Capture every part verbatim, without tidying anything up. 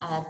啊。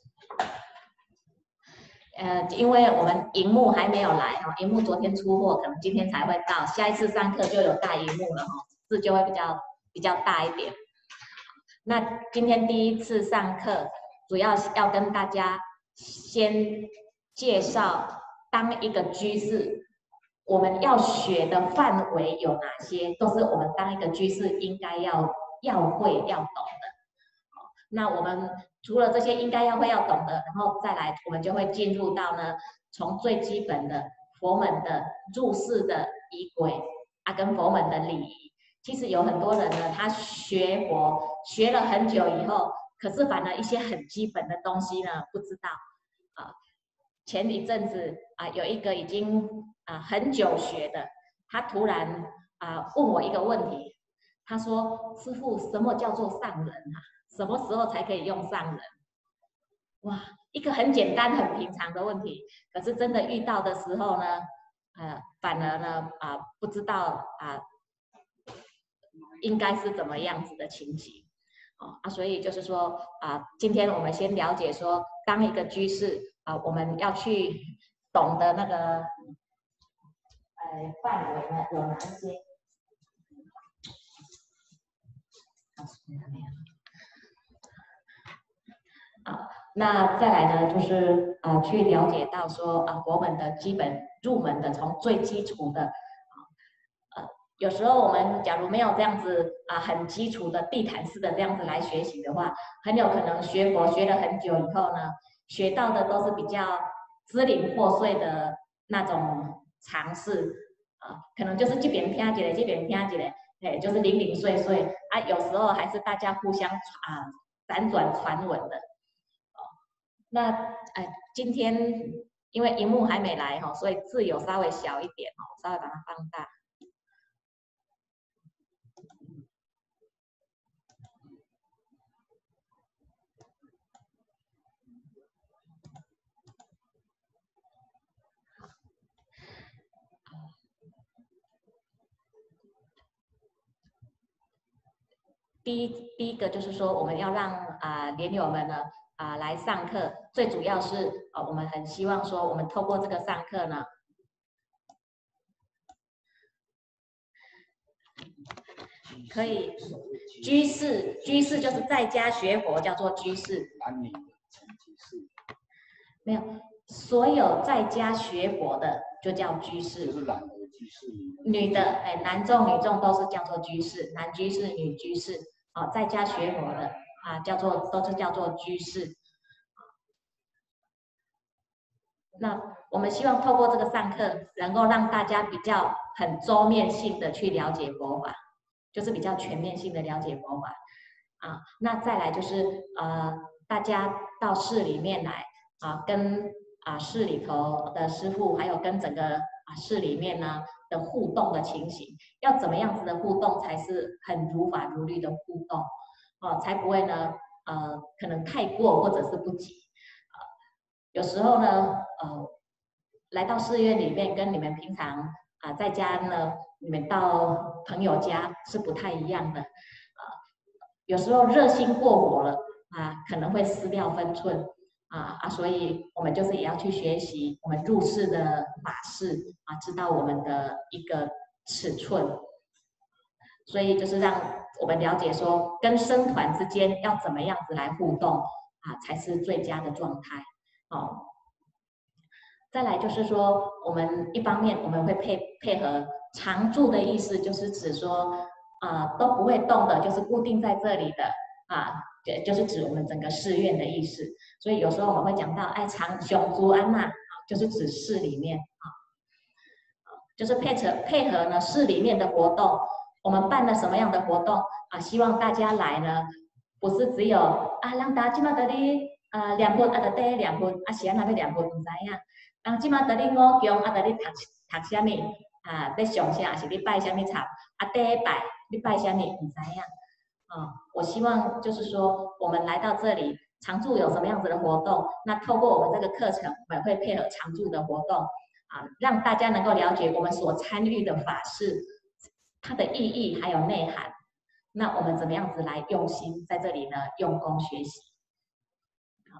呃，因为我们荧幕还没有来哈，荧幕昨天出货，可能今天才会到。下一次上课就有大荧幕了哈，字就会比较比较大一点。那今天第一次上课，主要是要跟大家先介绍当一个居士，我们要学的范围有哪些，都是我们当一个居士应该要要会要懂的。那我们除了这些应该要会要懂的，然后再来，我们就会进入到呢，从最基本的佛门的入世的仪轨啊，跟佛门的礼仪。其实有很多人呢，他学佛学了很久以后，可是反而一些很基本的东西呢不知道啊。前一阵子啊，有一个已经啊很久学的，他突然啊问我一个问题，他说：“师父，什么叫做上人啊？什么时候才可以用上人？”哇，一个很简单、很平常的问题，可是真的遇到的时候呢，呃，反而呢啊不知道啊。应该是怎么样子的情形，哦啊，所以就是说啊，今天我们先了解说，当一个居士啊，我们要去懂得那个呃范围呢有哪一些？啊，那再来呢，就是啊，去了解到说啊，佛门的基本入门的，从最基础的。有时候我们假如没有这样子啊，很基础的地毯式的这样子来学习的话，很有可能学佛学了很久以后呢，学到的都是比较支离破碎的那种常识啊，可能就是这边听起来，这边听起来，哎，就是零零碎碎啊，有时候还是大家互相啊辗转传闻的。哦，那哎，今天因为荧幕还没来哈，所以字有稍微小一点哦，稍微把它放大。第一第一个就是说，我们要让啊、呃、莲友们呢啊、呃、来上课，最主要是啊、呃、我们很希望说，我们透过这个上课呢，可以居士居士就是在家学佛叫做居士，男女居士没有，所有在家学佛的就叫居士，就是男的居士，女的哎男众女众都是叫做居士，男居士女居士。啊，在家学佛的啊，叫做都是叫做居士。那我们希望透过这个上课，能够让大家比较很周面性的去了解佛法，就是比较全面性的了解佛法。啊，那再来就是呃，大家到寺里面来啊，跟啊寺里头的师父，还有跟整个啊寺里面呢的互动的情形，要怎么样子的互动才是很如法如律的互动，哦、啊，才不会呢呃可能太过或者是不及。啊，有时候呢呃来到寺院里面跟你们平常啊在家呢，你们到朋友家是不太一样的。有时候热心过火了啊，可能会失掉分寸啊啊，所以我们就是也要去学习我们入世的法事啊，知道我们的一个尺寸，所以就是让我们了解说，跟僧团之间要怎么样子来互动啊，才是最佳的状态哦。再来就是说，我们一方面我们会配配合常住的意思，就是指说。啊、呃，都不会动的，就是固定在这里的啊，就是指我们整个寺院的意思。所以有时候我们会讲到，哎，长熊族安娜，就是指寺里面啊，就是配合配合呢寺里面的活动。我们办了什么样的活动啊？希望大家来呢，不是只有啊，让大家今嘛得哩啊两分啊得得两分啊，是安那要两分唔知影。人今嘛得哩五供啊得哩读读什么啊？要上啥？是你拜什么草？啊，第一拜。你拜香你唔知样啊？我希望就是说，我们来到这里常住有什么样子的活动？那透过我们这个课程，我们会配合常住的活动啊，让大家能够了解我们所参与的法事它的意义还有内涵。那我们怎么样子来用心在这里呢？用功学习。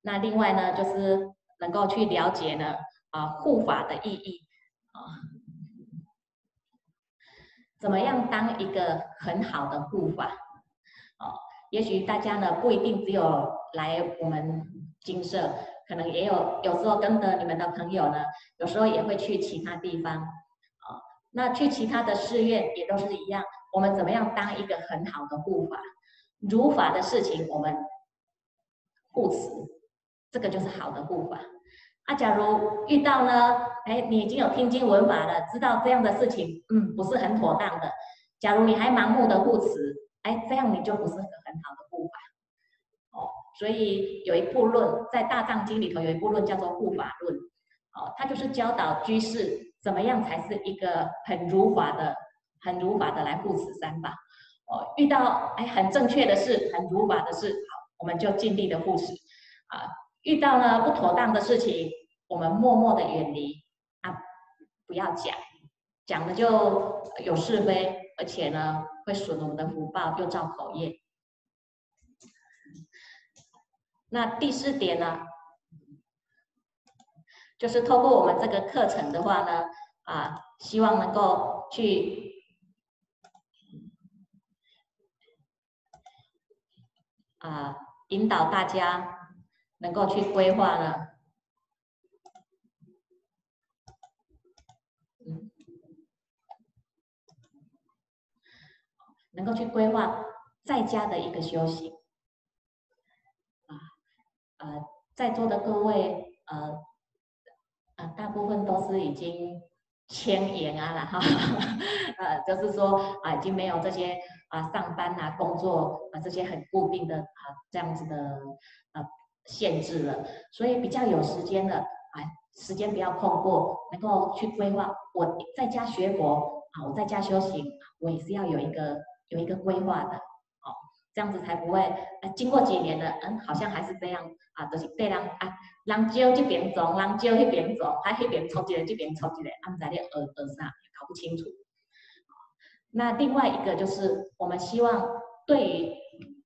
那另外呢，就是能够去了解呢啊护法的意义啊，怎么样当一个很好的护法啊？也许大家呢不一定只有来我们精舍，可能也有有时候跟着你们的朋友呢，有时候也会去其他地方啊。那去其他的寺院也都是一样，我们怎么样当一个很好的护法？如法的事情我们护持，这个就是好的护法。啊，假如遇到呢，哎，你已经有听经闻法了，知道这样的事情，嗯，不是很妥当的。假如你还盲目的护持，哎，这样你就不是个很好的护法。哦，所以有一部论在《大藏经》里头有一部论叫做护法论，哦，它就是教导居士怎么样才是一个很如法的、很如法的来护持三宝。哦，遇到哎很正确的事、很如法的事，好，我们就尽力的护持。啊，遇到了不妥当的事情，我们默默的远离啊，不要讲，讲了就有是非，而且呢会损我们的福报，又造口业。那第四点呢，就是透过我们这个课程的话呢，啊，希望能够去啊引导大家能够去规划呢，嗯，能够去规划在家的一个修行。啊，呃，在座的各位，呃，啊，大部分都是已经迁延啊了哈，呃，就是说啊，已经没有这些啊上班啊、工作啊这些很固定的啊这样子的呃限制了，所以比较有时间的啊，时间不要空过，能够去规划我在家学佛啊，我在家修行，我也是要有一个有一个规划的。这样子才不会，呃，经过几年了，嗯，好像还是这样啊，就是对人啊，人招这边走，人招那边走，还那边抽一个，这边抽一个，啊，不知道学学啥，搞不清楚。那另外一个就是，我们希望对于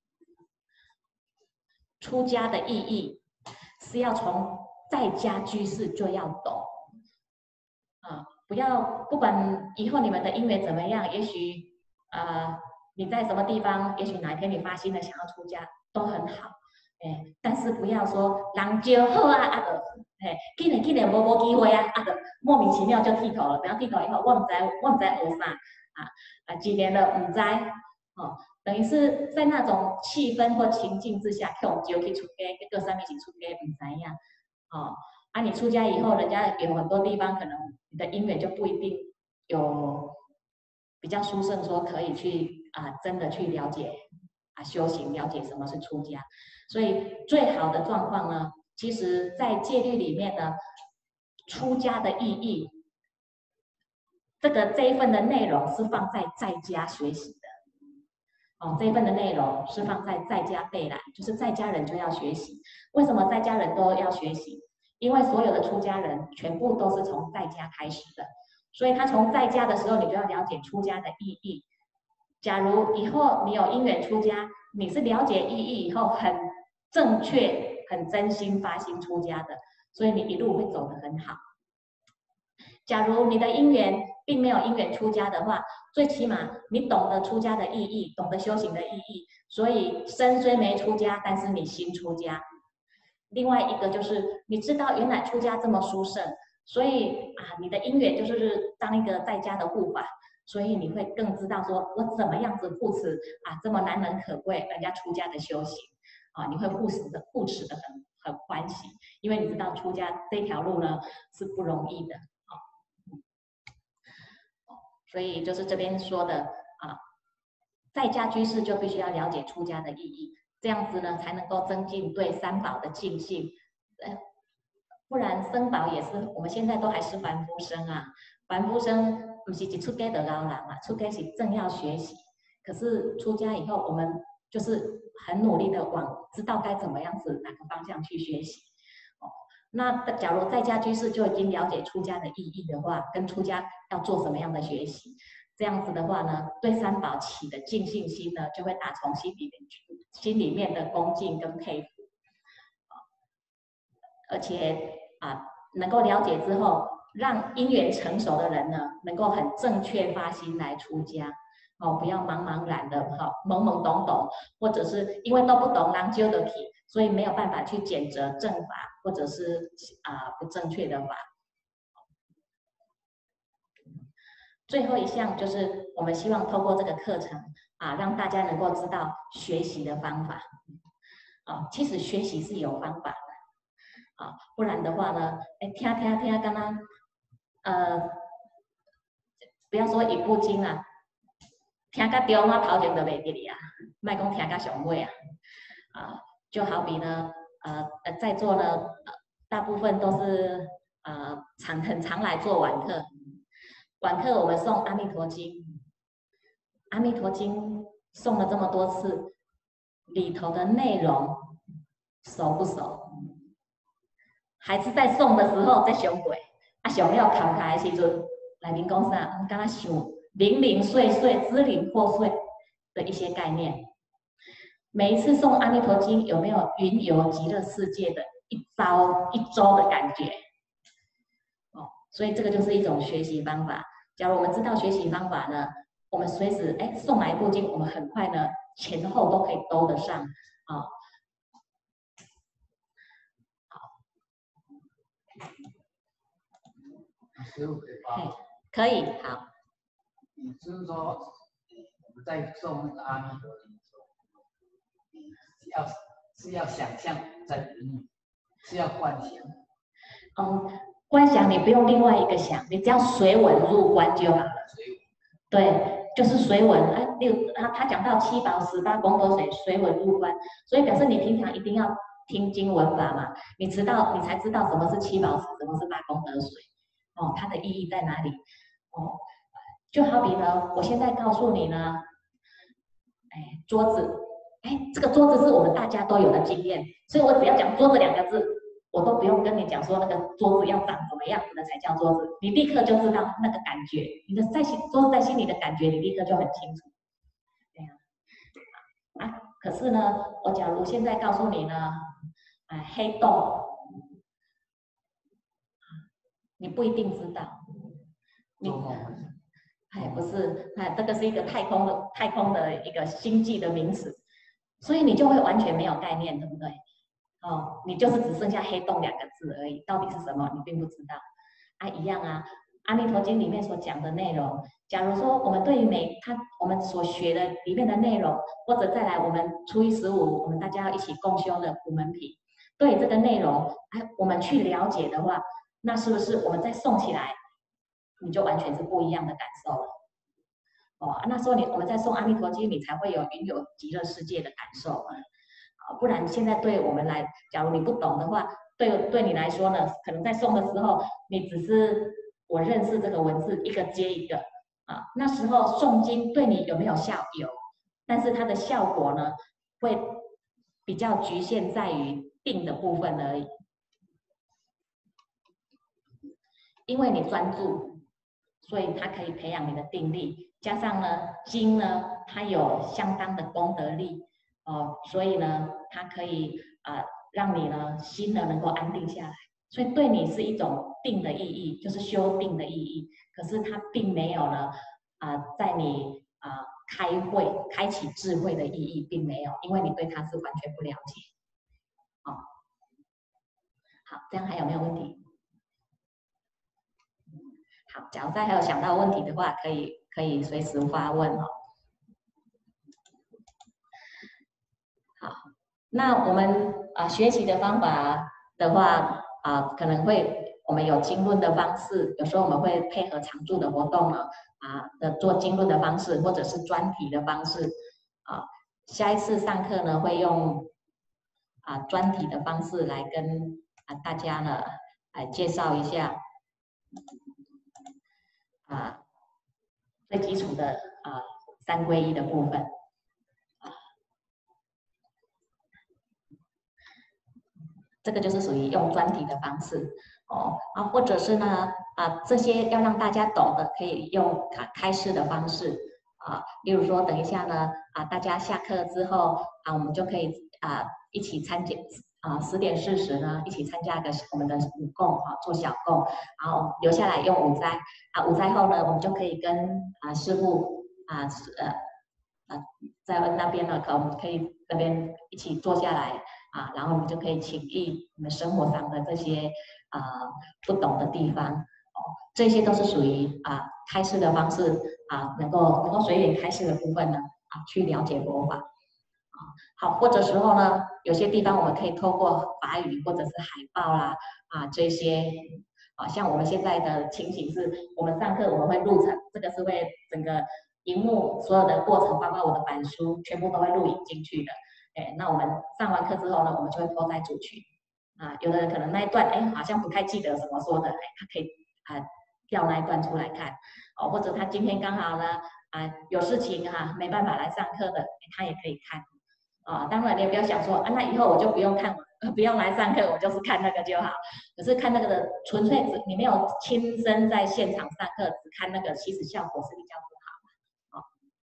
出家的意义，是要从在家居士就要懂啊，不要不管以后你们的姻缘怎么样，也许呃你在什么地方，也许哪一天你发心了想要出家，都很好，哎，但是不要说人就好啊，啊的，哎，今年今年无无机会啊，啊的莫名其妙就剃头了，等到剃头以后，我唔知我唔知学啥啊啊，几年了唔知，哦，等于是在那种气氛或情境之下，用就去出家，结果上面是出家唔知呀，哦。啊，你出家以后，人家有很多地方可能你的姻缘就不一定有比较殊胜，说可以去啊，真的去了解啊修行，了解什么是出家。所以最好的状况呢，其实在戒律里面呢，出家的意义，这个这一份的内容是放在在家学习的。哦，这一份的内容是放在在家备览，就是在家人就要学习。为什么在家人都要学习？因为所有的出家人全部都是从在家开始的，所以他从在家的时候，你就要了解出家的意义。假如以后你有因缘出家，你是了解意义以后很正确、很真心发心出家的，所以你一路会走得很好。假如你的因缘并没有因缘出家的话，最起码你懂得出家的意义，懂得修行的意义，所以身虽没出家，但是你心出家。另外一个就是你知道原来出家这么殊胜，所以啊，你的因缘就是当一个在家的护法，所以你会更知道说我怎么样子护持啊这么难能可贵人家出家的修行啊，你会护持的护持的很很欢喜，因为你知道出家这条路呢是不容易的。所以就是这边说的啊，在家居士就必须要了解出家的意义，这样子呢才能够增进对三宝的敬信。呃，不然僧宝也是我们现在都还是凡夫生啊，凡夫生不是一出家的老人嘛，出家是正要学习，可是出家以后我们就是很努力的往知道该怎么样子哪个方向去学习。那假如在家居士就已经了解出家的意义的话，跟出家要做什么样的学习，这样子的话呢，对三宝起的敬信心呢，就会打从心里面心里面的恭敬跟佩服。 而且啊能够了解之后，让因缘成熟的人呢，能够很正确发心来出家。哦，不要茫茫然的，哈、哦，懵懵懂懂，或者是因为都不懂，让揪得起，所以没有办法去检责正法，或者是啊不正确的法。最后一项就是我们希望透过这个课程啊，让大家能够知道学习的方法。啊，其实学习是有方法的，啊，不然的话呢，哎，听听听，刚刚呃，不要说一部经啊。听到中我头前就袂记哩啊，莫讲听到上尾啊，啊，就好比呢，呃呃，在座呢，呃、大部分都是呃常很常来做晚课，晚课我们诵《阿弥陀经》，《阿弥陀经》诵了这么多次，里头的内容熟不熟？还是在诵的时候在想过，啊，上了考卡的时阵，来宾讲啥？刚刚想。零零碎碎、支离破碎的一些概念。每一次诵《阿弥陀经》，有没有云游极乐世界的一招一周的感觉？哦，所以这个就是一种学习方法。假如我们知道学习方法呢，我们随时哎诵哪一部经，我们很快呢前后都可以兜得上啊。哦，好， 师傅可以发。 可以，好。 也就是说，我们在诵那个阿弥陀经的时候，是要是要想象在云里，是要观想。 嗯，观想你不用另外一个想，你只要随文入观就好了。对，就是随文。哎，例如他他讲到七宝十八功德水，随文入观，所以表示你平常一定要听经文法嘛，你知道你才知道什么是七宝石，什么是八功德水，哦，它的意义在哪里？哦。就好比呢，我现在告诉你呢，哎，桌子，哎，这个桌子是我们大家都有的经验，所以我只要讲桌子两个字，我都不用跟你讲说那个桌子要长什么样子的才叫桌子，你立刻就知道那个感觉，你的在心桌子在心里的感觉，你立刻就很清楚。对呀，啊，可是呢，我假如现在告诉你呢，哎，黑洞，你不一定知道，你。哎，不是，哎，这个是一个太空的太空的一个星际的名词，所以你就会完全没有概念，对不对？哦，你就是只剩下黑洞两个字而已，到底是什么你并不知道。啊，一样啊，《阿弥陀经》里面所讲的内容，假如说我们对于每他我们所学的里面的内容，或者再来我们初一十五我们大家要一起共修的普门品，对这个内容，哎，我们去了解的话，那是不是我们再诵起来？你就完全是不一样的感受了，哦，那时候你我们在诵《阿弥陀经》，你才会有云游极乐世界的感受嘛，啊，不然现在对我们来，假如你不懂的话，对对你来说呢，可能在诵的时候，你只是我认识这个文字一个接一个啊，那时候诵经对你有没有效？有，但是它的效果呢，会比较局限在于定的部分而已，因为你专注。所以它可以培养你的定力，加上呢，经呢它有相当的功德力哦，所以呢，它可以啊、呃、让你呢心呢能够安定下来，所以对你是一种定的意义，就是修定的意义。可是它并没有呢啊、呃、在你啊、呃、开会开启智慧的意义并没有，因为你对它是完全不了解。哦，好，这样还有没有问题？好，假如再还有想到问题的话，可以可以随时发问哦。好，那我们啊、呃、学习的方法的话啊、呃，可能会我们有经论的方式，有时候我们会配合常住的活动呢啊的做经论的方式，或者是专题的方式啊。下一次上课呢会用啊专题的方式来跟啊大家呢来介绍一下。啊，最基础的啊三归一的部分，啊，这个就是属于用专题的方式哦啊，或者是呢啊这些要让大家懂的，可以用开开示的方式啊，例如说等一下呢啊大家下课之后啊，我们就可以啊一起参加啊十点四十呢一起参加个我们的午供啊，做小供，然后留下来用午斋啊，午斋后呢，我们就可以跟啊师父啊呃呃在那边呢，可我们可以那边一起坐下来啊，然后我们就可以请益我们生活上的这些啊不懂的地方。这些都是属于啊开示的方式啊，能够能够随缘开示的部分呢啊，去了解佛法啊。好，或者时候呢，有些地方我们可以透过法语或者是海报啦啊这些啊，像我们现在的情形是，我们上课我们会录成，这个是会整个荧幕所有的过程，包括我的板书，全部都会录影进去的。哎，那我们上完课之后呢，我们就会播在主群啊。有的人可能那一段哎好像不太记得怎么说的，哎，他可以啊。调那一段出来看，哦，或者他今天刚好呢啊有事情哈、啊，没办法来上课的，他也可以看，啊，当然你也不要想说啊，那以后我就不用看，不用来上课，我就是看那个就好。可是看那个的纯粹只你没有亲身在现场上课，只看那个，其实效果是比较不好。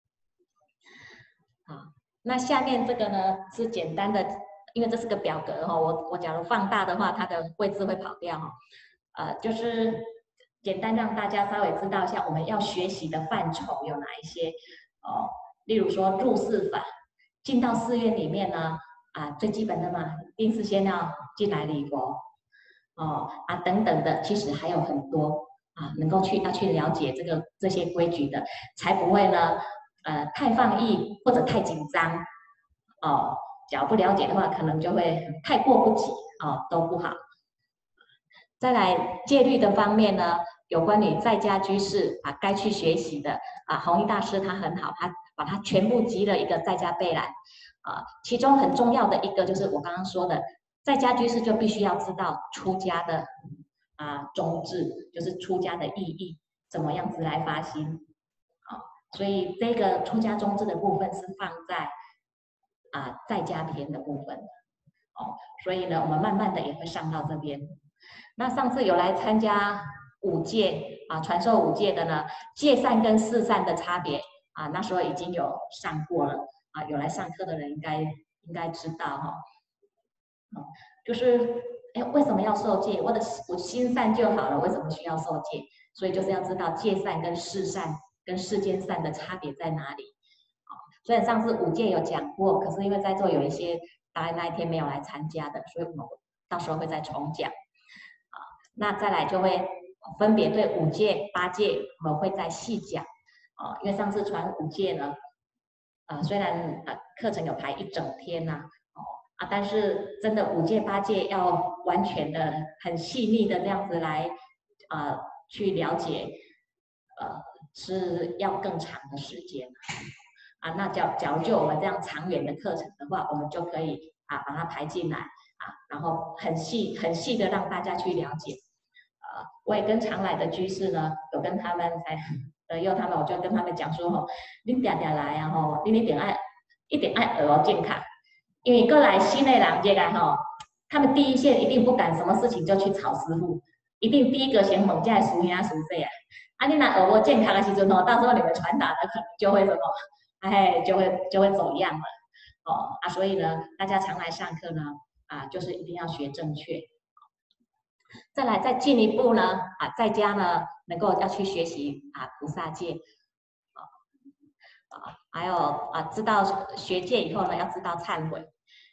好，好，那下面这个呢是简单的，因为这是个表格哈、哦，我我假如放大的话，它的位置会跑掉哈、哦，呃，就是。简单让大家稍微知道一下我们要学习的范畴有哪一些哦，例如说入寺法，进到寺院里面呢，啊最基本的嘛，一定是先要进来礼佛，哦啊等等的，其实还有很多啊，能够去要去了解这个这些规矩的，才不会呢呃太放逸或者太紧张，哦，只要不了解的话，可能就会太过不及哦，都不好。再来戒律的方面呢，有关于在家居士啊该去学习的啊，弘一大师他很好，他把它全部集了一个在家备览啊，其中很重要的一个就是我刚刚说的，在家居士就必须要知道出家的啊宗旨，就是出家的意义，怎么样子来发心啊，所以这个出家宗旨的部分是放在啊在家篇的部分哦，所以呢，我们慢慢的也会上到这边。那上次有来参加五戒啊，传授五戒的呢，戒善跟四善的差别啊，那时候已经有上过了啊，有来上课的人应该应该知道哈、哦，就是哎为什么要受戒？我的我心善就好了，为什么需要受戒？所以就是要知道戒善跟四善跟世间善的差别在哪里。啊，虽然上次五戒有讲过，可是因为在座有一些大概那一天没有来参加的，所以我们到时候会再重讲。那再来就会分别对五戒、八戒，我们会再细讲啊。因为上次传五戒呢，啊、呃，虽然啊、呃、课程有排一整天呐、啊，哦啊，但是真的五戒、八戒要完全的、很细腻的这样子来啊、呃、去了解，呃，是要更长的时间啊。那假假如就我们这样长远的课程的话，我们就可以啊把它排进来。啊，然后很细很细的让大家去了解，呃，我也跟常来的居士呢，有跟他们在呃佑他们，我就跟他们讲说吼，你点点来啊吼，你一定爱一定爱学健康，因为过来新的人这个吼，他们第一线一定不敢什么事情就去吵师傅，一定第一个先问这师兄师姐啊，啊你那学健康的时阵吼，到时候你们传达的可能就会什么，哎就会就会走样了，哦啊，所以呢，大家常来上课呢。啊，就是一定要学正确。再来，再进一步呢，啊，在家呢，能够要去学习啊菩萨戒，啊啊，还有啊，知道学戒以后呢，要知道忏悔，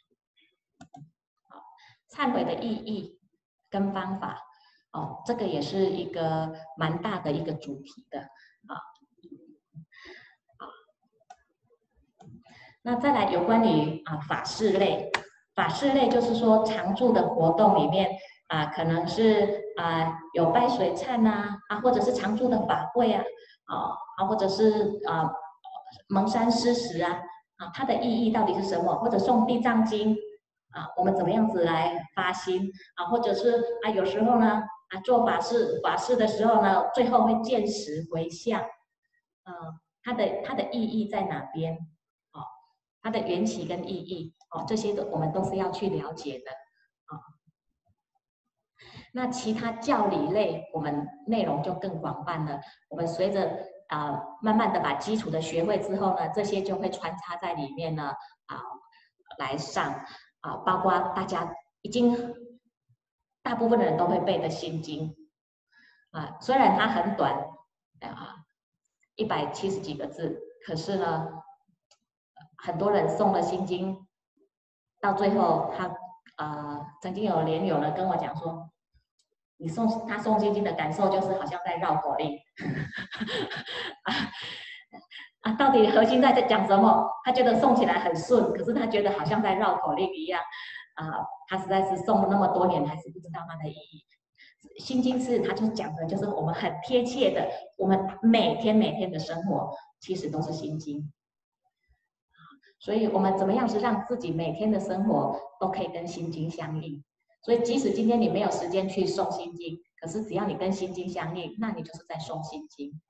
啊，忏悔的意义跟方法，哦，这个也是一个蛮大的一个主题的，啊。那再来有关于啊法事类。法事类就是说常住的活动里面啊，可能是啊有拜水忏呐啊，或者是常住的法会啊，啊啊或者是啊蒙山施食啊啊，它的意义到底是什么？或者诵地藏经啊，我们怎么样子来发心啊？或者是啊有时候呢啊做法事法事的时候呢，最后会见识回向，嗯、啊，它的它的意义在哪边？哦，它的缘起跟意义。哦，这些的我们都是要去了解的啊。那其他教理类，我们内容就更广泛了。我们随着啊、呃、慢慢的把基础的学会之后呢，这些就会穿插在里面呢啊来上啊，包括大家已经大部分的人都会背的心经啊，虽然它很短啊，一百七十几个字，可是呢，很多人诵了心经，到最后他呃曾经有莲友呢跟我讲说，你诵他诵心经的感受就是好像在绕口令啊。啊，到底核心在讲什么？他觉得诵起来很顺，可是他觉得好像在绕口令一样，啊，他实在是诵了那么多年，还是不知道它的意义。心经是，他就讲的就是我们很贴切的，我们每天每天的生活其实都是心经。所以我们怎么样是让自己每天的生活都可以跟心经相应？所以即使今天你没有时间去诵心经，可是只要你跟心经相应，那你就是在诵心经。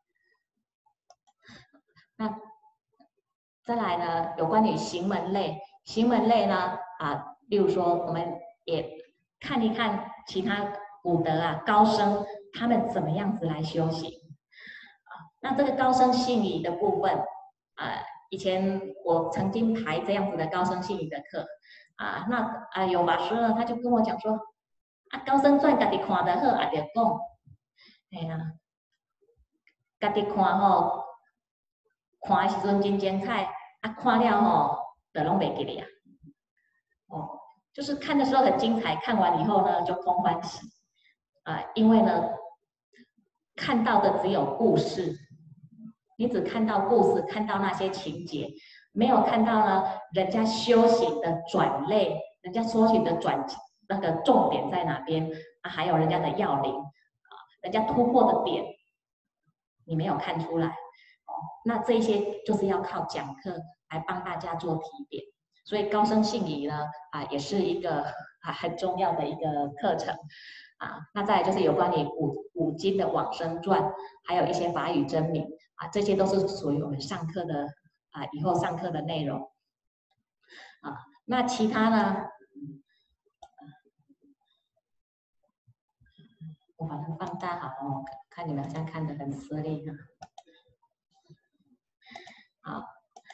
那再来呢，有关于行门类，行门类呢，啊，例如说，我们也看一看其他古德啊、高僧他们怎么样子来修行啊。那这个高僧信仪的部分，啊，以前我曾经排这样子的高僧信仪的课啊，那啊有法师呢，他就跟我讲说，啊，高僧传家己看得好，也就讲，哎呀，家己看吼。看的时阵真精彩，啊，看了吼，就拢袂记哩啊。哦，就是看的时候很精彩，看完以后呢就空欢喜啊、呃，因为呢看到的只有故事，你只看到故事，看到那些情节，没有看到呢人家修行的转类，人家修行的转那个重点在哪边啊，还有人家的要领啊，人家突破的点，你没有看出来。那这一些就是要靠讲课来帮大家做提点，所以高僧信仪呢，啊，也是一个啊很重要的一个课程啊。那再来就是有关于五五经的往生传，还有一些法语真名啊，这些都是属于我们上课的啊以后上课的内容啊。那其他呢，我把它放大好了，看你们好像看得很吃力哈。好，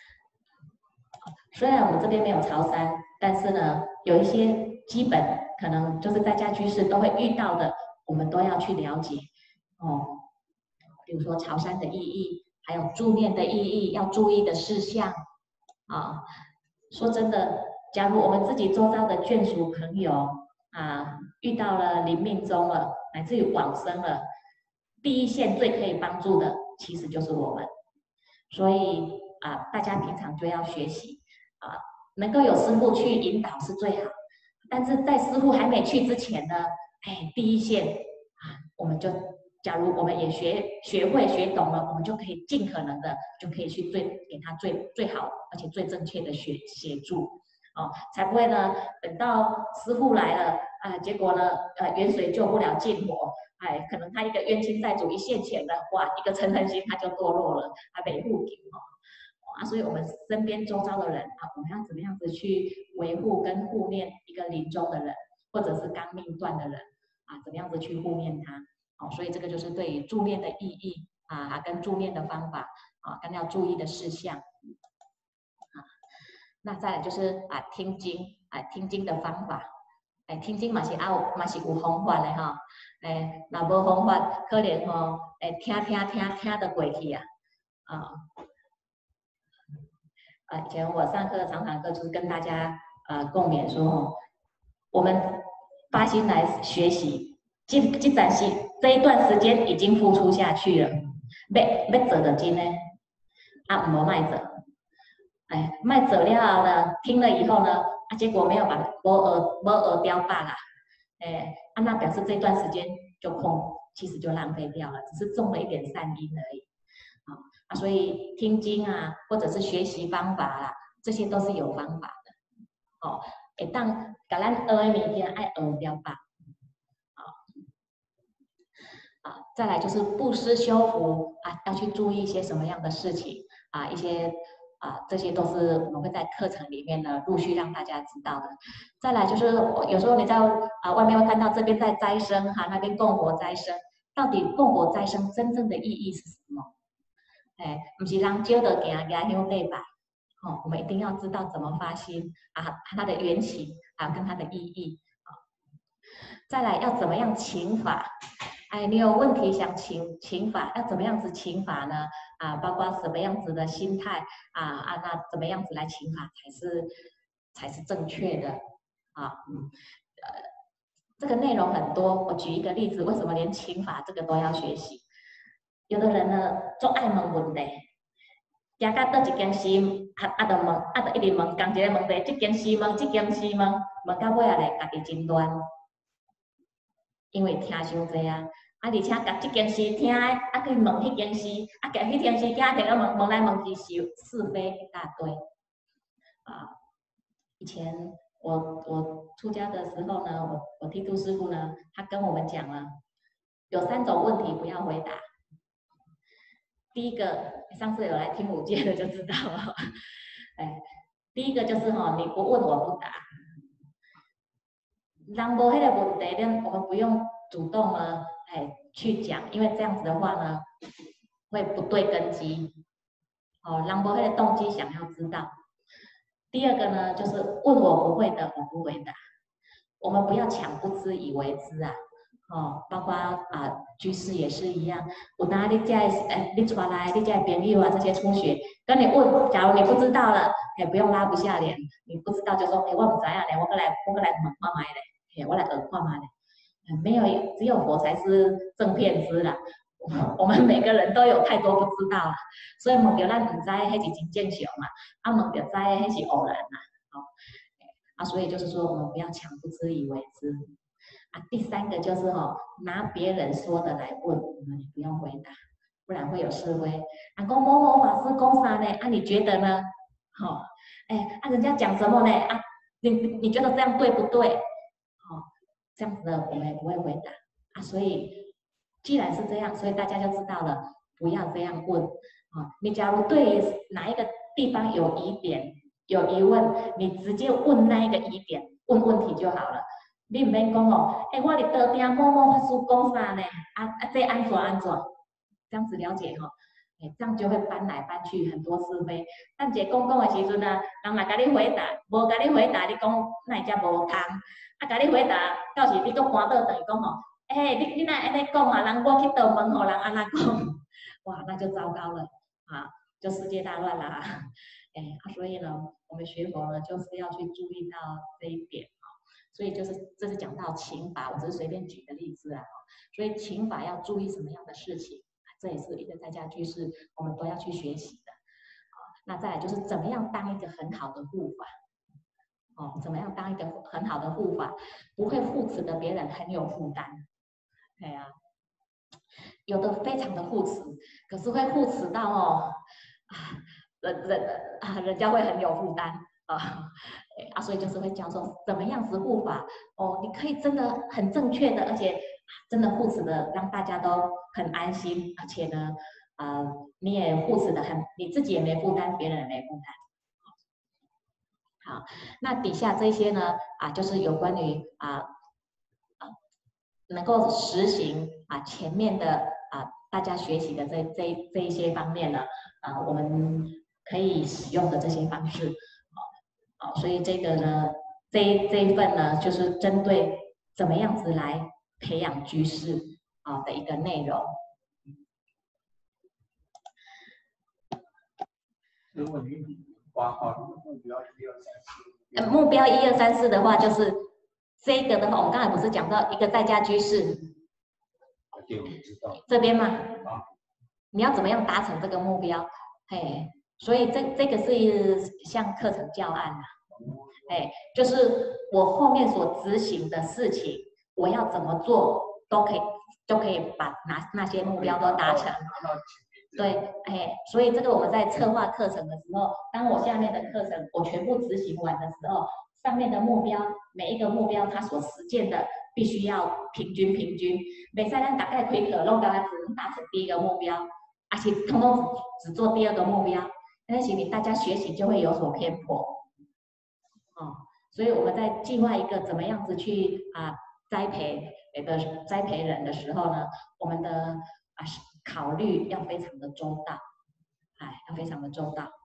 虽然我们这边没有潮汕，但是呢，有一些基本可能就是在家居士都会遇到的，我们都要去了解哦。比如说潮汕的意义，还有助念的意义，要注意的事项啊。说真的，假如我们自己周遭的眷属朋友啊，遇到了临命终了，乃至于往生了，第一线最可以帮助的，其实就是我们。所以啊，大家平常就要学习啊，能够有师父去引导是最好。但是在师父还没去之前呢，哎，第一线啊，我们就假如我们也学学会学懂了，我们就可以尽可能的就可以去最给他最最好而且最正确的协协助哦，才不会呢等到师父来了啊，结果呢呃远水救不了近火。哎，可能他一个冤亲债主一现前的，哇，一个嗔恨心他就堕落了，他被护警哦，啊，所以我们身边周遭的人啊，我们要怎么样子去维护跟护念一个临终的人，或者是刚命断的人啊，怎么样子去护念他？哦，所以这个就是对于助念的意义啊，跟助念的方法啊，跟要注意的事项啊。那再来就是啊，听经啊，听经的方法。哎，听经嘛是啊，嘛是有方法的哈。哎，若无方法，可能吼，哎，听听听听得过去啊。啊，啊，以前我上课常常课就是跟大家呃共勉说吼，我们发心来学习，这这暂时这一段时间已经付出下去了，要要走的经呢，啊，唔好卖走。哎，卖走了呢，听了以后呢，啊，结果没有把无耳无耳雕罢啦，哎，啊，那表示这段时间就空，其实就浪费掉了，只是种了一点善因而已，啊啊，所以听经啊，或者是学习方法啦，这些都是有方法的，哦，会当甲咱学的物件爱学雕罢，啊啊，再来就是布施修福啊，要去注意一些什么样的事情啊，一些。啊，这些都是我们会在课程里面呢陆续让大家知道的。再来就是有时候你在啊外面会看到这边在斋生哈，那边供佛斋生，到底供佛斋生真正的意义是什么？哎，不是让教的给人家用对吧？哦，我们一定要知道怎么发心啊，它的缘起啊跟它的意义啊。 再来要怎么样请法？哎，你有问题想请请法，要怎么样子请法呢？啊，包括什么样子的心态啊啊，那怎么样子来请法才是才是正确的啊？嗯，呃，这个内容很多，我举一个例子，为什么连请法这个都要学习？有的人呢，做爱问问题，行到倒一间寺，啊啊，就问，啊就一直问，同一个问题，这间寺问，这间寺问，问到尾啊咧，家己真乱，因为听伤济啊。啊，而且甲这件事听的，啊去问迄件事，啊甲迄件事听，摕个问问来问去，是是非一大堆。啊，以前我我出家的时候呢，我我剃度师父呢，他跟我们讲了，有三种问题不要回答。第一个，上次有来听五戒的就知道了，哎，第一个就是哈、哦，你不问我不答。人无迄个问题，咱我们不用主动呢，哎，去讲，因为这样子的话呢，会不对根基。哦，人无迄个动机想要知道。第二个呢，就是问我不会的，我不回答。我们不要抢不知以为知啊。哦，包括啊、呃、居士也是一样。有哪你家哎，你传来你家朋友啊这些初学跟你问，假如你不知道了，也不用拉不下脸。你不知道就说，哎，我不知啊嘞，我过来我过来问看卖嘞，我来学看卖嘞。没有，只有佛才是正遍知啦。我们每个人都有太多不知道啊，所以问到咱唔知，迄是真正常嘛。啊，问到知，迄是偶然嘛。好、哦，啊，所以就是说，我们不要抢不知以为知。啊，第三个就是哈、哦，拿别人说的来问，我们不用回答，不然会有是非。啊，讲某某法师讲啥呢？啊，你觉得呢？好、哦，哎，啊，人家讲什么呢？啊，你你觉得这样对不对？好、哦，这样子的我们也不会回答啊。所以，既然是这样，所以大家就知道了，不要这样问。啊、哦，你假如对哪一个地方有疑点、有疑问，你直接问那一个疑点，问问题就好了。你唔免讲哦，哎、欸，我伫道顶某某法师讲啥呢？啊啊，这安怎安怎？这样子了解哈、哦，哎、欸，这样就会搬来搬去很多是非。但姐讲讲的时阵啊，人来甲你回答，无甲你回答，你讲那只无通，啊，甲你回答，到时你搁搬倒等于讲吼，哎、欸，你你哪安尼讲啊？人我去倒问吼，人安那讲，哇，那就糟糕了啊，就世界大乱啦。哎、欸，啊，所以呢，我们学佛呢，就是要去注意到这一点。所以就是这是讲到请法，我只是随便举个例子啊。所以请法要注意什么样的事情，这也是一个在家居士我们都要去学习的。那再来就是怎么样当一个很好的护法，哦，怎么样当一个很好的护法，不会护持的别人很有负担。对啊，有的非常的护持，可是会护持到哦，啊，人人啊，人家会很有负担啊。啊，所以就是会教授怎么样子护法哦，你可以真的很正确的，而且真的护持的让大家都很安心，而且呢，呃，你也护持的很，你自己也没负担，别人也没负担。好，那底下这些呢，啊，就是有关于啊啊能够实行啊前面的啊大家学习的这这这一些方面呢，啊，我们可以使用的这些方式。好，所以这个呢，这一这一份呢，就是针对怎么样子来培养居士啊的一个内容。 如果你画好目标一二三四， 呃，目标一二三四的话，就是这个的话，我们刚才不是讲到一个在家居士， 对，我知道这边嘛， 啊， 你要怎么样达成这个目标？嘿，所以这这个是像课程教案啊。哎，就是我后面所执行的事情，我要怎么做都可以，都可以把那那些目标都达成。对，哎，所以这个我们在策划课程的时候，当我下面的课程我全部执行完的时候，上面的目标每一个目标它所实践的必须要平均平均，每次咱大概开课弄到只能达成第一个目标，而且通通只只做第二个目标，那行你大家学习就会有所偏颇。哦，所以我们在计划一个怎么样子去啊栽培那个栽培人的时候呢，我们的啊考虑要非常的周到，哎，要非常的周到。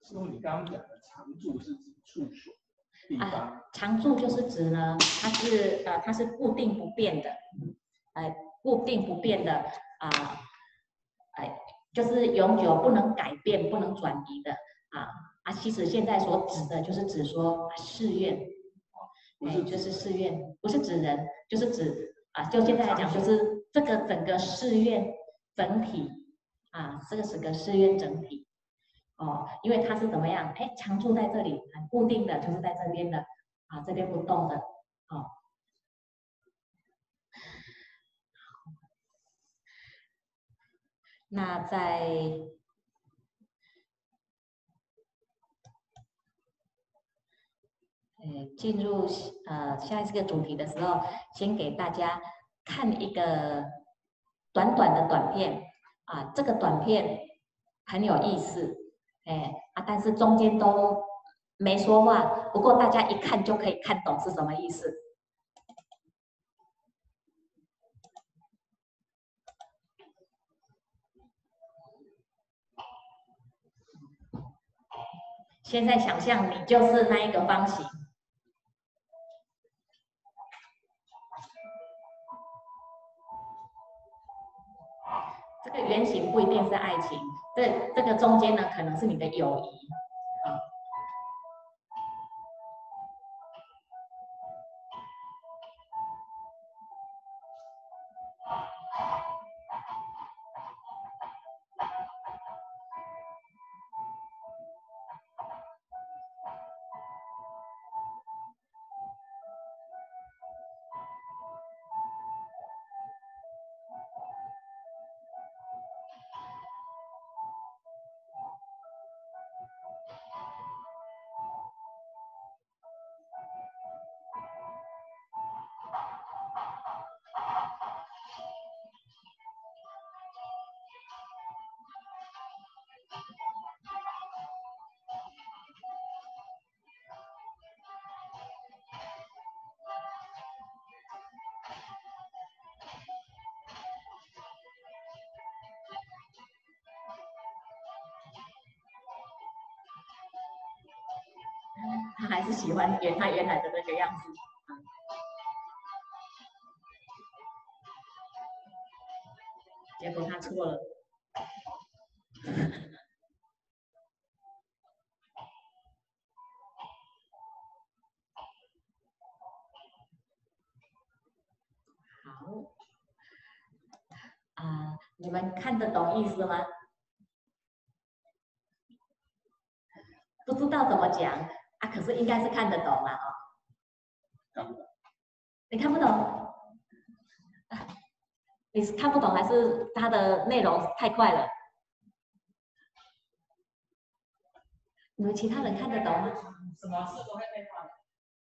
师父，你刚刚讲的常住是指处所地方？ 啊，常住就是指呢，它是呃它是固定不变的，呃固定不变的啊，哎、呃，就是永久不能改变、不能转移的啊啊。其实现在所指的就是指说寺院，哎，就是寺院，不是指人，就是指啊，就现在来讲，就是这个整个寺院整体啊，这个整个寺院整体。哦，因为它是怎么样？哎，常住在这里，很固定的，就是在这边的，啊，这边不动的，哦。那在呃进入呃下一这个主题的时候，先给大家看一个短短的短片啊，这个短片很有意思，哎啊，但是中间都没说话，不过大家一看就可以看懂是什么意思。现在想象你就是那一个方形，这个圆形不一定是爱情，这这个中间呢可能是你的友谊啊。他还是喜欢原他原来的那个样子，结果他错了。好，啊，你们看得懂意思吗？不知道怎么讲啊，可是应该是看得懂嘛，哦。 看不懂。 你看不懂？你是看不懂还是它的内容太快了？你们其他人看得懂吗？ 什么事都会太快。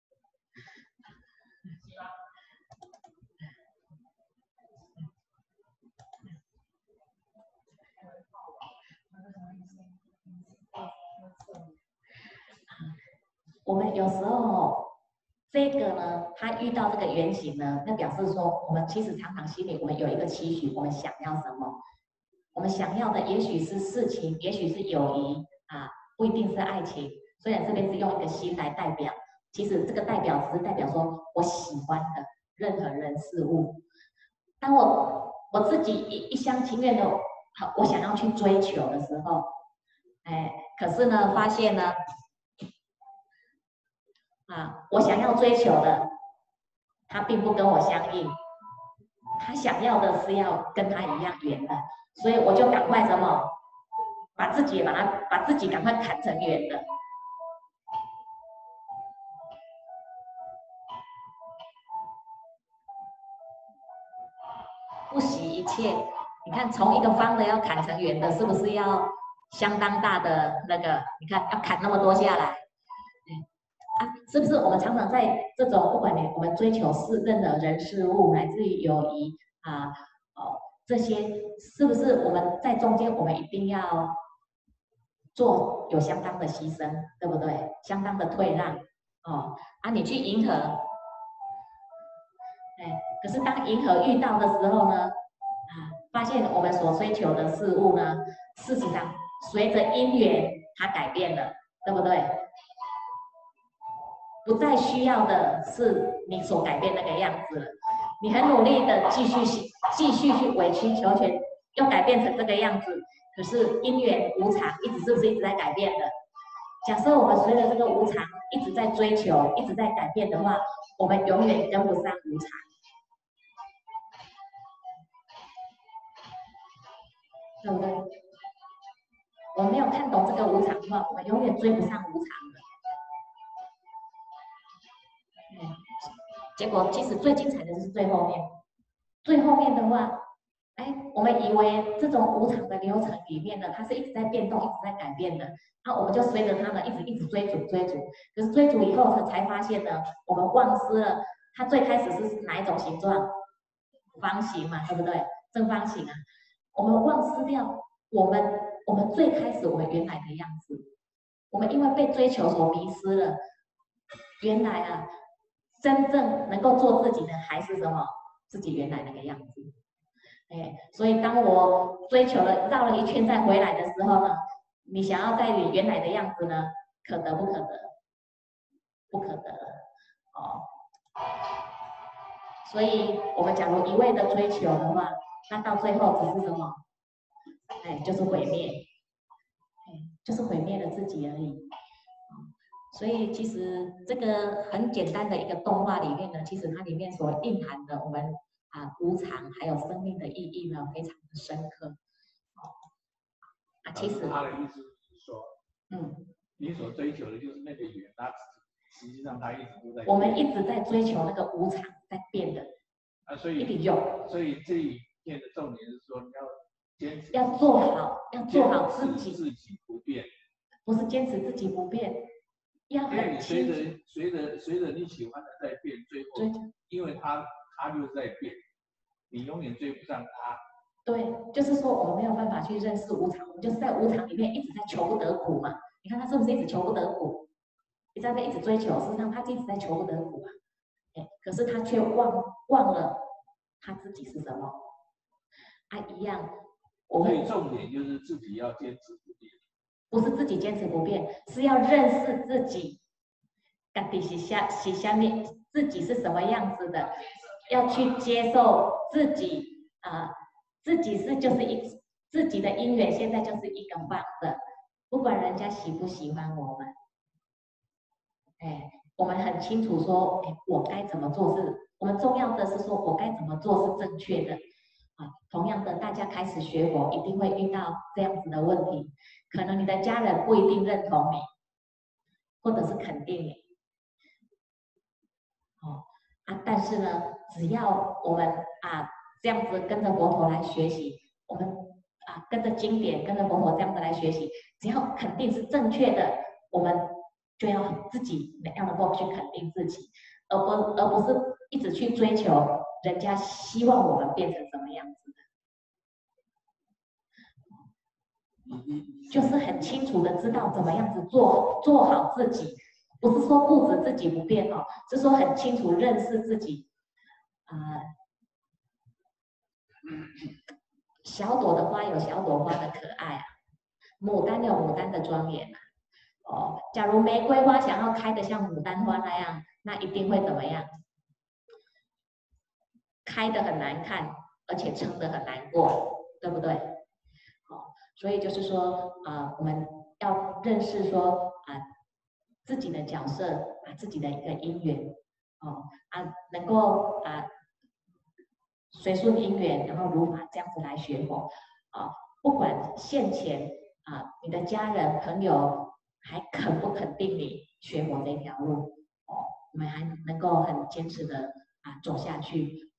我们有时候这个呢，他遇到这个原型呢，那表示说，我们其实常常心里我们有一个期许，我们想要什么？我们想要的也许是事情，也许是友谊啊，不一定是爱情。虽然这边是用一个心来代表，其实这个代表只是代表说我喜欢的任何人事物。当我我自己一一厢情愿的，好，我想要去追求的时候，哎，可是呢，发现呢。啊，我想要追求的，他并不跟我相应，他想要的是要跟他一样圆的，所以我就赶快什么，把自己把他把自己赶快砍成圆的。不惜一切，你看从一个方的要砍成圆的，是不是要相当大的那个？你看要砍那么多下来。啊，是不是我们常常在这种不管你我们追求是任何人事物，乃至于友谊啊，哦，这些是不是我们在中间我们一定要做有相当的牺牲，对不对？相当的退让哦，啊，你去迎合，哎，可是当迎合遇到的时候呢，啊，发现我们所追求的事物呢，事实上随着因缘它改变了，对不对？不再需要的是你所改变那个样子了。你很努力的继续继续去委曲求全，又改变成这个样子。可是因缘无常，一直是不是一直在改变的？假设我们随着这个无常一直在追求，一直在改变的话，我们永远跟不上无常，对不对？我们没有看懂这个无常的话，我们永远追不上无常的。嗯，结果其实最精彩的是最后面，最后面的话。哎，我们以为这种无常的流程里面呢，它是一直在变动、一直在改变的，那我们就随着它呢，一直一直追逐追逐。可是追逐以后，才发现呢，我们忘失了它最开始是哪一种形状？方形嘛，对不对？正方形啊，我们忘失掉我们我们最开始我们原来的样子。我们因为被追求所迷失了，原来啊，真正能够做自己的还是什么？自己原来那个样子。哎，所以当我追求了绕了一圈再回来的时候呢，你想要在你原来的样子呢，可得不可得？不可得了，哦。所以我们假如一味的追求的话，那到最后只是什么？哎，就是毁灭，哎，就是毁灭了自己而已。所以其实这个很简单的一个动画里面呢，其实它里面所蕴含的我们。啊，无常还有生命的意义呢，非常的深刻。哦，啊，其实他的意思是说， 嗯， 你所追求的就是那个缘，它实际上它一直都在。 我们一直在追求那个无常在变的。 啊，所以一直有。 所以这一片的重点是说，你要坚持， 要做好，要做好自己， 自己不变， 不是坚持自己不变，要很随着随着随着你喜欢的在变，最后因为它它就是在变。你永远追不上他。 对，就是说我们没有办法去认识无常，我们就是在无常里面一直在求不得苦嘛。你看他是不是一直求不得苦？你在那边一直追求，事实上他一直在求不得苦啊。哎，可是他却忘忘了他自己是什么啊？一样，我们所以重点就是自己要坚持不变， 不是自己坚持不变，是要认识自己，到底是下是下面自己是什么样子的。要去接受自己啊、呃，自己是就是一自己的因缘，现在就是一个放的，不管人家喜不喜欢我们，哎，我们很清楚说，哎，我该怎么做是，我们重要的是说我该怎么做是正确的啊。同样的，大家开始学佛，一定会遇到这样子的问题，可能你的家人不一定认同你，或者是肯定你，哦啊，但是呢。只要我们啊这样子跟着佛陀来学习，我们啊跟着经典、跟着佛陀这样子来学习，只要肯定是正确的，我们就要自己要能够去肯定自己，而不而不是一直去追求人家希望我们变成什么样子的，就是很清楚的知道怎么样子做做好自己，不是说固执自己不变哦，是说很清楚认识自己。啊、呃，小朵的花有小朵花的可爱啊，牡丹有牡丹的庄严啊。哦，假如玫瑰花想要开得像牡丹花那样，那一定会怎么样？开得很难看，而且撑得很难过，对不对？哦，所以就是说啊、呃，我们要认识说啊、呃，自己的角色啊，自己的一个因缘哦啊，能够啊。随顺因缘，然后如法这样子来学佛啊，不管现前啊，你的家人朋友还肯不肯定你学佛这条路哦，我们还能够很坚持的啊走下去。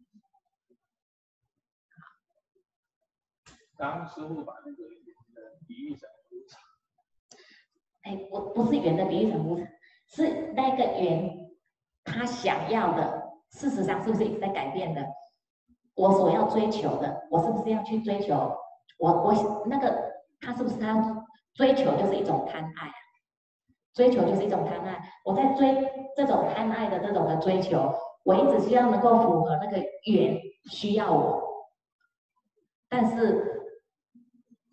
当师父把那个圆的比喻成无常， 哎，不不是圆的比喻成无常，是那个圆他想要的，事实上是不是一直在改变的？我所要追求的，我是不是要去追求？我我那个他是不是他追求就是一种贪爱？追求就是一种贪爱。我在追这种贪爱的这种的追求，我一直希望能够符合那个缘需要我，但是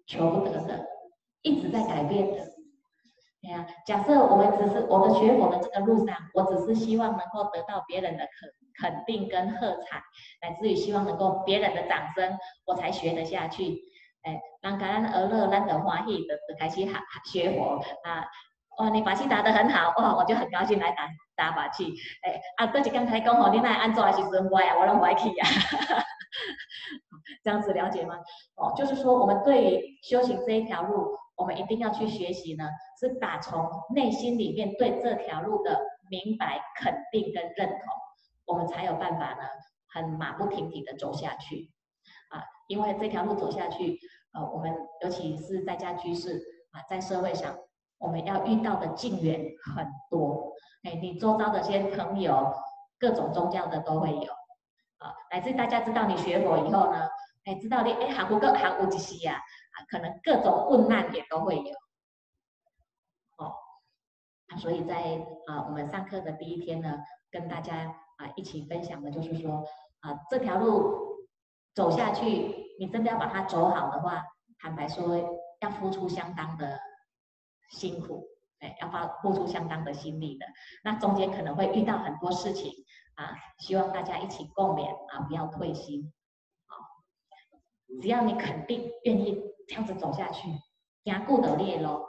求不得的，一直在改变的。对呀、啊，假设我们只是我的学佛的这个路上，我只是希望能够得到别人的肯肯定跟喝彩，乃至于希望能够别人的掌声，我才学得下去。哎，人家咱而乐，咱的欢喜的就开始学学佛啊。哇，你把戏打得很好，哇，我就很高兴来打打把戏。哎，啊，过一天才讲吼，你那安怎的时阵歪啊，我拢歪去啊。这样子了解吗？哦，就是说我们对于修行这一条路，我们一定要去学习呢，是打从内心里面对这条路的明白、肯定跟认同，我们才有办法呢，很马不停蹄的走下去。啊，因为这条路走下去，呃，我们尤其是在家居士啊，在社会上，我们要遇到的境缘很多。哎，你周遭的些朋友，各种宗教的都会有。啊，乃至大家知道你学佛以后呢，哎，知道你哎还有个还有一些啊，啊，可能各种困难也都会有。哦，啊，所以在啊我们上课的第一天呢，跟大家啊一起分享的就是说，啊这条路走下去，你真的要把它走好的话，坦白说要付出相当的辛苦，哎，要花付出相当的心力的。那中间可能会遇到很多事情。啊，希望大家一起共勉啊，不要退心。啊，只要你肯定愿意这样子走下去，行顾得列咯。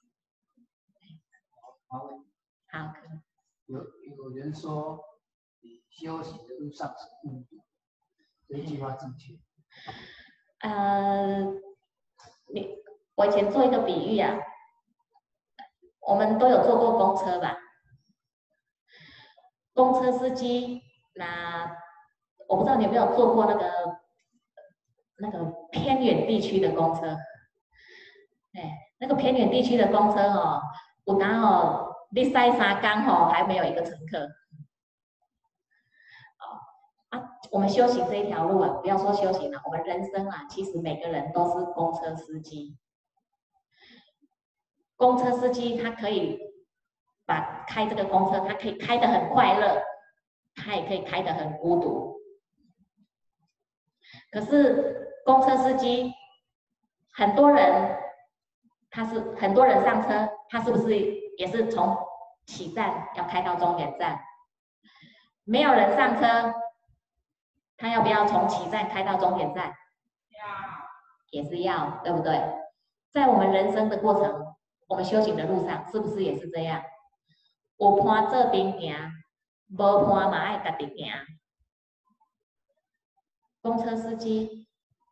好， 好， 有有人说，你修行的路上是孤独，这句话正确？ 呃，你我以前做一个比喻啊，我们都有坐过公车吧？公车司机，那我不知道你有没有坐过那个那个偏远地区的公车？哎，那个偏远地区的公车哦，有当哦，你塞三缸哦，还没有一个乘客。哦啊，我们修行这一条路啊，不要说修行了，我们人生啊，其实每个人都是公车司机。公车司机他可以把开这个公车，他可以开得很快乐。他也可以开得很孤独，可是公车司机，很多人，他是很多人上车，他是不是也是从起站要开到终点站？没有人上车，他要不要从起站开到终点站？ 要， 也是要，对不对？在我们人生的过程，我们修行的路上，是不是也是这样？有伴做阵行。无伴嘛爱家己行。公车司机，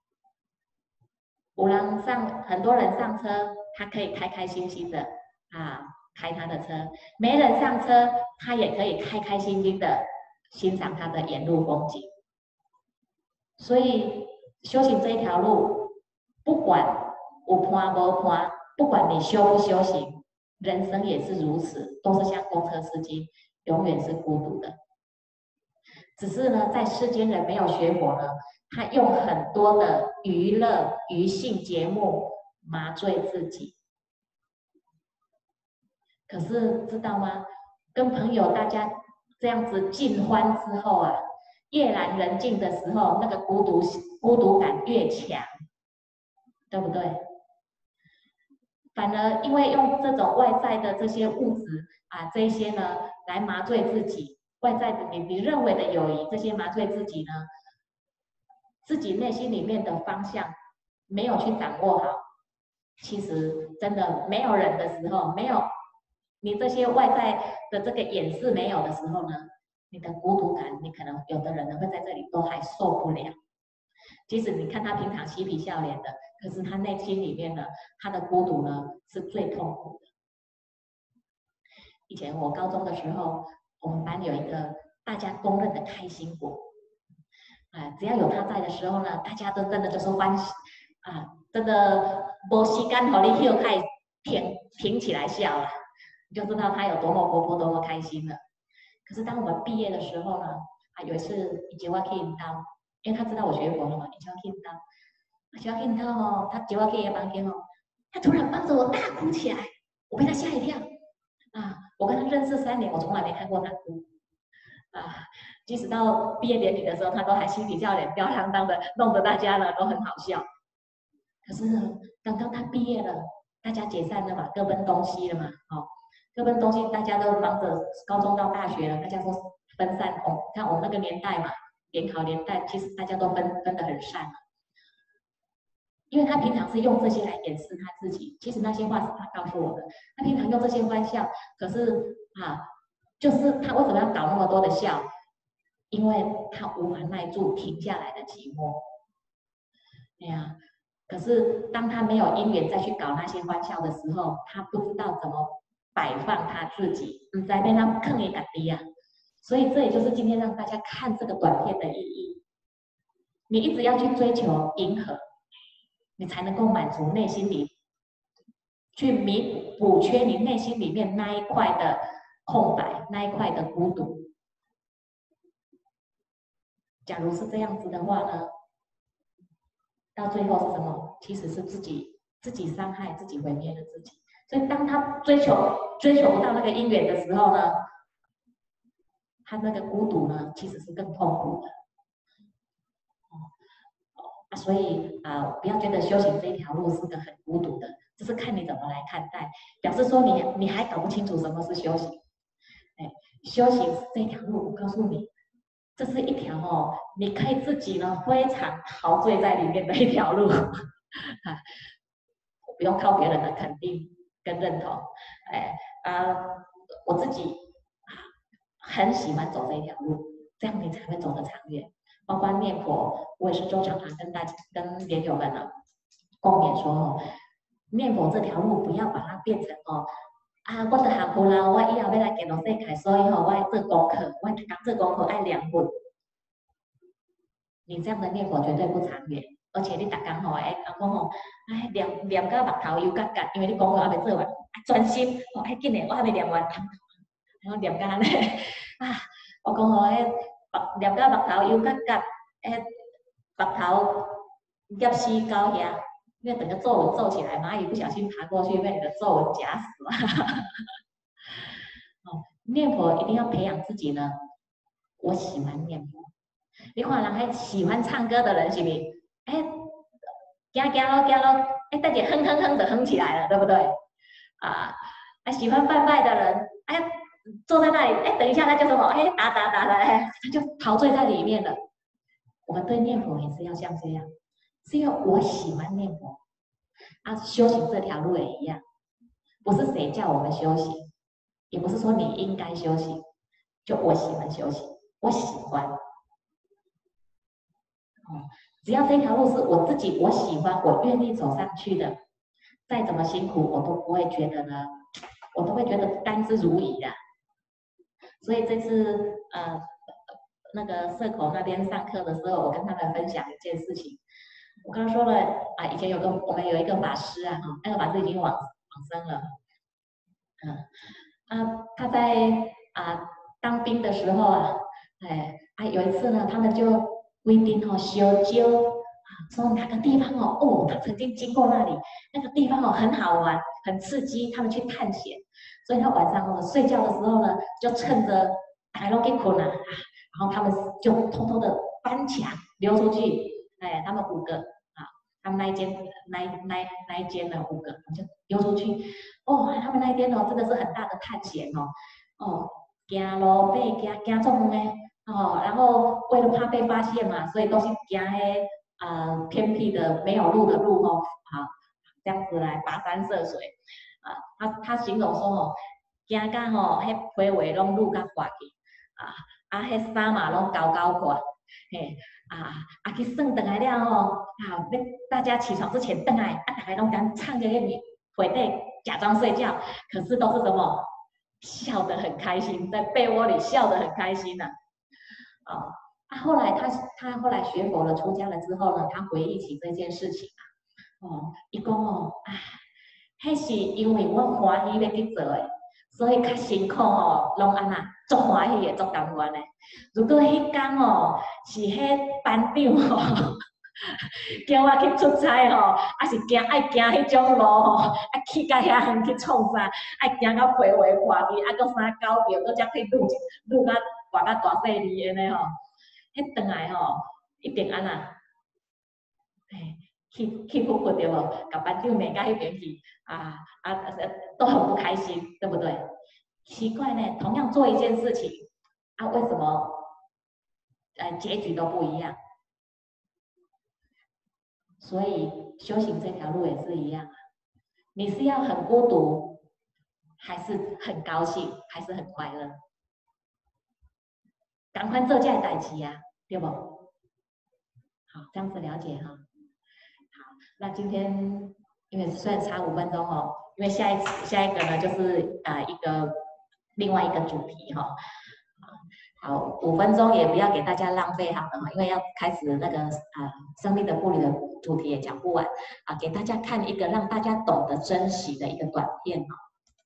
有人上，很多人上车，他可以开开心心的啊开他的车；没人上车，他也可以开开心心的欣赏他的沿路风景。所以修行这一条路，不管有伴无伴，不管你修不修行，人生也是如此，都是像公车司机。永远是孤独的，只是呢，在世间人没有学佛呢，他用很多的娱乐、娱性节目麻醉自己。可是知道吗？跟朋友大家这样子尽欢之后啊，夜阑人静的时候，那个孤独孤独感越强，对不对？反而因为用这种外在的这些物质啊，这些呢来麻醉自己，外在的你你认为的友谊，这些麻醉自己呢，自己内心里面的方向没有去掌握好，其实真的没有人的时候，没有你这些外在的这个掩饰没有的时候呢，你的孤独感，你可能有的人呢会在这里都还受不了。即使你看他平常嬉皮笑脸的，可是他内心里面呢，他的孤独呢是最痛苦的。以前我高中的时候，我们班有一个大家公认的开心果，啊，只要有他在的时候呢，大家都真的就是欢喜啊，真的没时间和你笑，开停停起来笑了，你就知道他有多么活泼，多么开心了。可是当我们毕业的时候呢，啊，有一次以前我去引导。因为他知道我学佛了嘛，你就要听到，就要听到哦，他就要给房间哦，他突然抱着我大哭起来，我被他吓一跳啊！我跟他认识三年，我从来没看过他哭啊！即使到毕业典礼的时候，他都还嬉皮笑脸、吊儿郎当的，弄得大家呢都很好笑。可是呢， 等到他毕业了，大家解散了嘛，各奔东西了嘛，哦，各奔东西，大家都忙着高中到大学了，大家都分散。哦，看我们那个年代嘛，联考年代，其实大家都分分得很散。因为他平常是用这些来掩饰他自己，其实那些话是他告诉我的。他平常用这些欢笑，可是啊，就是他为什么要搞那么多的笑？因为他无法耐住停下来的寂寞。哎呀，可是当他没有因缘再去搞那些欢笑的时候，他不知道怎么摆放他自己，不在被他坑一个低啊。所以这也就是今天让大家看这个短片的意义。你一直要去追求迎合。你才能够满足内心里，去弥补缺你内心里面那一块的空白，那一块的孤独。假如是这样子的话呢，到最后是什么？其实是自己自己伤害自己，毁灭了自己。所以当他追求追求不到那个因缘的时候呢，他那个孤独呢，其实是更痛苦的。啊，所以啊、呃，不要觉得修行这一条路是个很孤独的，这是看你怎么来看待。表示说你你还搞不清楚什么是修行。哎，修行这一条路，我告诉你，这是一条哦，你可以自己呢非常陶醉在里面的一条路，啊，不用靠别人的肯定跟认同。哎啊、呃，我自己很喜欢走这一条路，这样你才会走得长远。包括念佛，我也是周常常跟大家、跟莲友们呢共勉说哦，念佛这条路不要把它变成哦啊，我的学佛啦，我以后要来见到世界，所以吼、哦，我要做功课，我讲做功课爱两分。你这样的念佛绝对不长远，而且你逐工吼哎讲吼，哎念念到目头又干干，因为你功课还没做完，专心哦，哎紧嘞，我还没念完，然后念干嘞啊，我讲吼哎。念到目头又甲甲，诶，目头叶丝到遐，那整个皱纹皱起来，蚂蚁不小心爬过去，被你的皱纹夹死了。哦，念佛一定要培养自己呢。我喜欢念佛，你看人还喜欢唱歌的人是不是？哎，行行咯行咯，哎，大家哼哼哼的哼起来了，对不对？啊，还喜欢拜拜的人，哎。坐在那里，哎，等一下，他就什么，哎，打打打的，哎，他就陶醉在里面了。我们对念佛也是要像这样，是因为我喜欢念佛啊。修行这条路也一样，不是谁叫我们修行，也不是说你应该修行，就我喜欢修行，我喜欢。哦，只要这条路是我自己我喜欢，我愿意走上去的，再怎么辛苦，我都不会觉得呢，我都会觉得甘之如饴的。所以这次呃那个社口那边上课的时候，我跟他们分享一件事情。我刚刚说了啊，以前有个我们有一个法师啊，哈，那个法师已经往往生了。嗯啊，他在啊当兵的时候啊，哎啊有一次呢，他们就规定哦，小酒啊，说哪个地方哦，哦，他曾经经过那里，那个地方哦很好玩，很刺激，他们去探险。所以他晚上哦睡觉的时候呢，就趁着大家都给困了啊，然后他们就偷偷的翻墙溜出去。哎，他们五个啊，他们那一间那那那一间的五个就溜出去。哦，他们那边哦真的是很大的探险哦，哦，行路被行行中呢，哦，然后为了怕被发现嘛，所以都是行迄呃偏僻的没有路的路哦，好，这样子来跋山涉水。啊，他他形容说吼，行到吼，迄皮话拢愈甲滑去，啊啊，迄衫嘛拢高高挂，嘿，啊啊去算倒来了吼，啊，要大家起床之前倒来，啊，大家拢敢唱着迄回底假装睡觉，可是都是什么，笑得很开心，在被窝里笑得很开心呐、啊，啊，啊后来他他后来学佛了，出家了之后呢，他回忆起这件事情啊，哦，伊讲哦，啊。迄是因为我欢喜要去做的，所以较辛苦吼，拢安那足欢喜的，足甘愿的。如果迄天吼是迄班长吼叫我去出差吼，啊是行爱行迄种路吼，啊去到遐远去创啥，爱行到皮话看去，啊搁三九秒，搁才去录录到挂到大细字安尼吼，迄转来吼一定安那，哎。 去去哭哭对不？把班长骂到迄边去，啊啊都很不开心，对不对？奇怪呢，同样做一件事情，啊，为什么呃结局都不一样？所以修行这条路也是一样啊，你是要很孤独，还是很高兴，还是很快乐？赶快做这个代志啊，对不？好，这样子了解哈。好，那今天因为虽然差五分钟哦，因为下一次下一个呢就是呃一个另外一个主题哈。好，五分钟也不要给大家浪费好了哈，因为要开始那个呃生命的步履的主题也讲不完啊，给大家看一个让大家懂得珍惜的一个短片哈。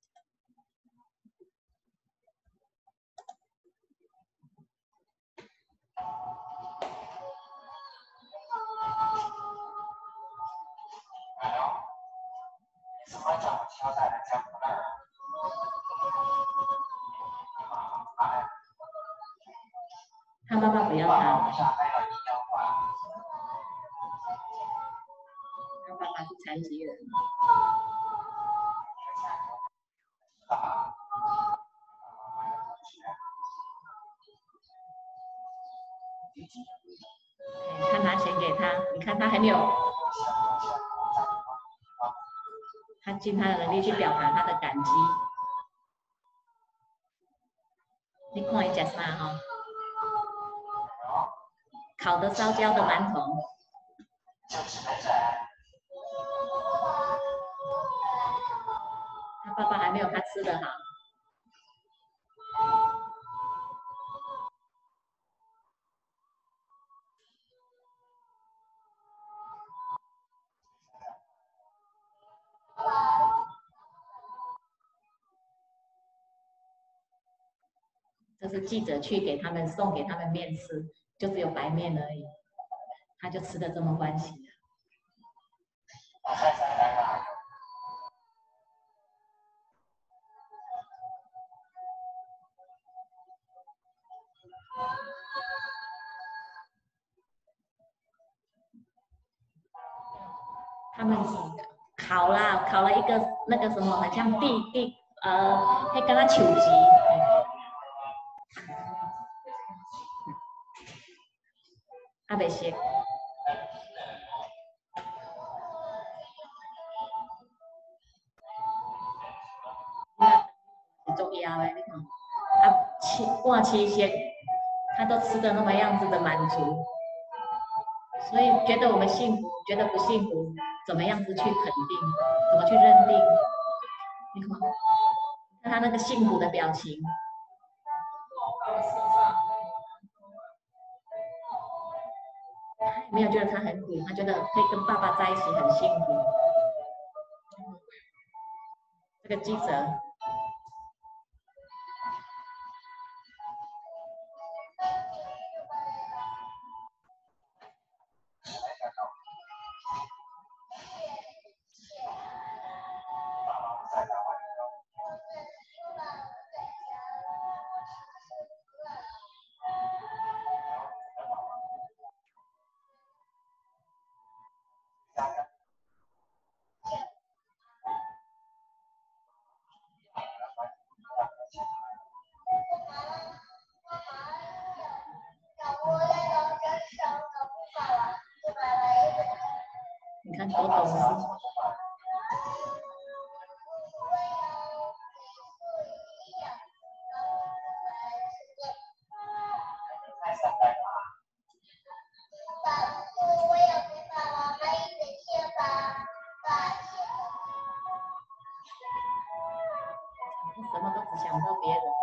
他妈妈不要他，他爸爸是残疾人。他拿钱给他，你看他很有，他尽他的能力去表达他的感激。你看伊吃啥哈？烤的烧焦的馒头。他爸爸还没有他吃的好。这是记者去给他们送给他们面吃，就只有白面而已，他就吃的这么欢喜。他们烤啦，烤了一个那个什么，很像地地呃，那跟他球击。阿袂熟。很重要的，你看，啊，七挂七仙，他都吃的那么样子的满足，所以觉得我们幸福，觉得不幸福，怎么样子去肯定，怎么去认定？你看，看他那个幸福的表情。他没有觉得他很苦，他觉得可以跟爸爸在一起很幸福。这个记者。你看多懂事。什么都只想到别人。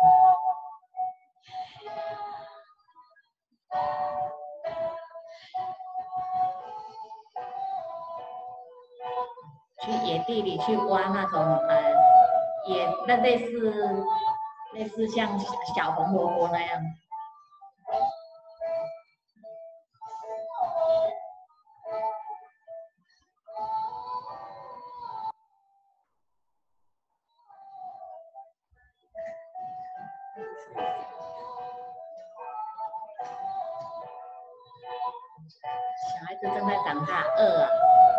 去野地里去挖那种呃野那类似类似像小红萝卜那样。小孩子正在长大，饿啊。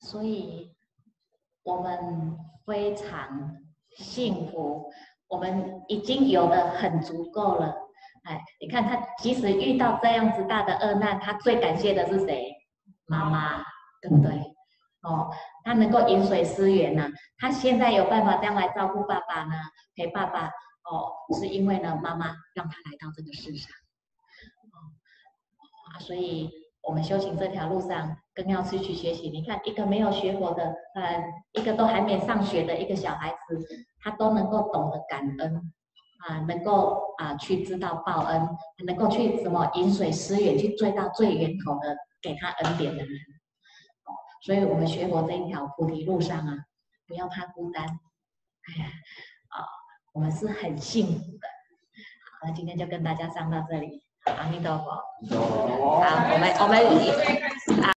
所以我们非常幸福，我们已经有的很足够了。哎，你看他即使遇到这样子大的厄难，他最感谢的是谁？妈妈，对不对？哦，他能够饮水思源呢、啊，他现在有办法这样来照顾爸爸呢，陪爸爸哦，是因为呢妈妈让他来到这个世上。哦，啊，所以我们修行这条路上更要去去学习。你看，一个没有学佛的，呃，一个都还没上学的一个小孩子，他都能够懂得感恩。啊，能够啊去知道报恩，能够去什么饮水思源，去追到最源头的给他恩典的人。哦，所以我们学佛这一条菩提路上啊，不要怕孤单。哎呀，啊，我们是很幸福的。好，那今天就跟大家上到这里，阿弥陀佛。好，我们我们啊。